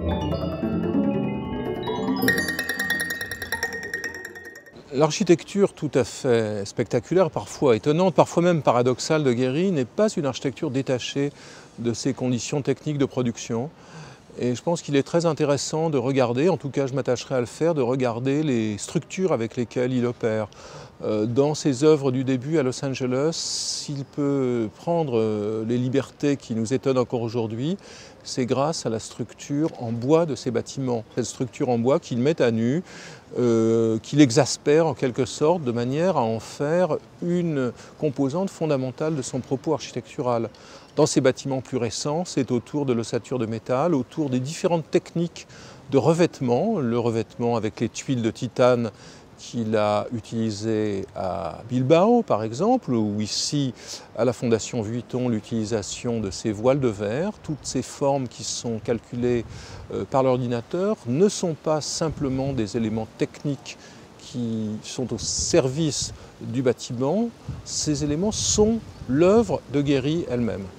L'architecture tout à fait spectaculaire, parfois étonnante, parfois même paradoxale de Guéry n'est pas une architecture détachée de ses conditions techniques de production. Et je pense qu'il est très intéressant de regarder, en tout cas je m'attacherai à le faire, de regarder les structures avec lesquelles il opère. Dans ses œuvres du début à Los Angeles, s'il peut prendre les libertés qui nous étonnent encore aujourd'hui, c'est grâce à la structure en bois de ses bâtiments. Cette structure en bois qu'il met à nu, qu'il exaspère en quelque sorte, de manière à en faire une composante fondamentale de son propos architectural. Dans ces bâtiments plus récents, c'est autour de l'ossature de métal, autour des différentes techniques de revêtement, le revêtement avec les tuiles de titane qu'il a utilisé à Bilbao par exemple, ou ici à la Fondation Vuitton, l'utilisation de ces voiles de verre. Toutes ces formes qui sont calculées par l'ordinateur ne sont pas simplement des éléments techniques qui sont au service du bâtiment, ces éléments sont l'œuvre de Guéry elle-même.